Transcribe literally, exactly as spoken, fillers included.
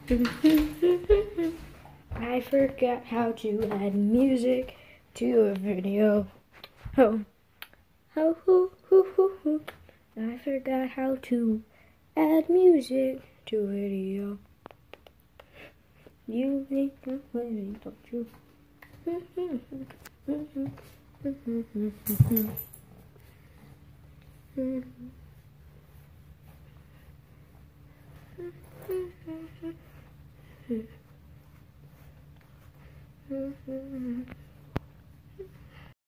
I forgot how to add music to a video. Oh, oh, hoo, hoo, hoo, hoo. I forgot how to add music to a video. You think I'm funny, don't you?